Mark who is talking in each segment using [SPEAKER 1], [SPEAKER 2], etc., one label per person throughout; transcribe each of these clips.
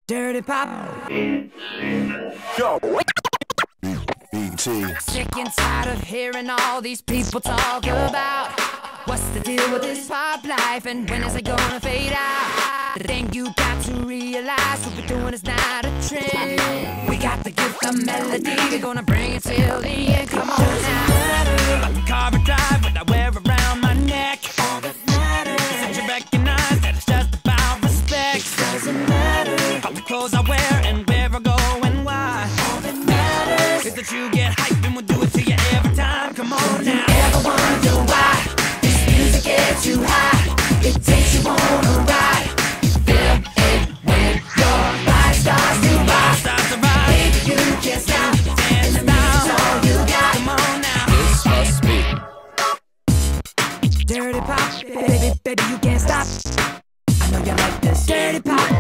[SPEAKER 1] Dirty Pop.
[SPEAKER 2] Yo. BT.
[SPEAKER 1] Sick and tired of hearing all these people talk about what's the deal with this pop life and when is it gonna fade out. The thing you got to realize, what we're doing is not a trend. We got the gift of melody, we're gonna bring it till the end. Come on now. Like a car I drive, what I wear around my neck. All that matters is that you recognize that it's just about respect. It doesn't matter all the clothes I wear and where I go and why. All that matters is that you get hyped and we'll do it to you every time. Come on now. You ever wonder why this music gets you high? It takes you on a ride. Feel it when your body starts to rise. Baby, you can't stop. Dance around. All you got. Come on now.
[SPEAKER 2] This must be
[SPEAKER 1] Dirty Pop. Baby, you can't stop. I know you like this. Dirty Pop.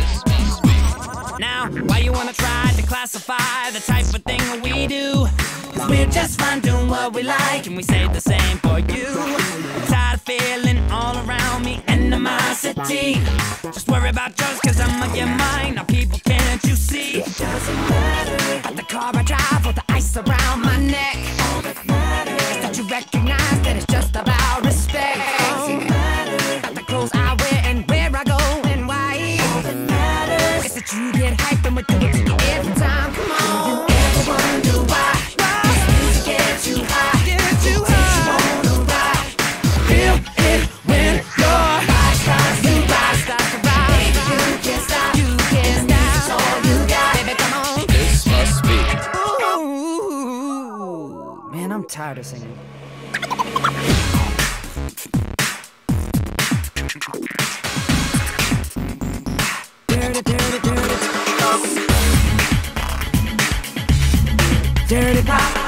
[SPEAKER 1] Now, why you wanna try to classify the type of thing that we do? Cause we're just fine doing what we like, and we say the same for you. I'm tired of feeling all around me animosity. Just worry about yours, cause I'm on your mind. Now people, can't you see? It doesn't matter about the car I drive or the ice around my neck. All that matters is that you recognize that it's just about respect. It doesn't matter about the clothes I wear and where I go and why. All that matters is that you get hyped and we do it to you every time. Come on. You ever wonder why this music gets you high? Gets you high. You wanna ride. Feel it when your body starts to rise. Starts to rise. Baby, you can't stop. You can't stop. It's all you got. Baby, come on.
[SPEAKER 2] This must be
[SPEAKER 1] Ooh, man, I'm tired of singing. Dirty, dirty, dirty. Dirty Pop.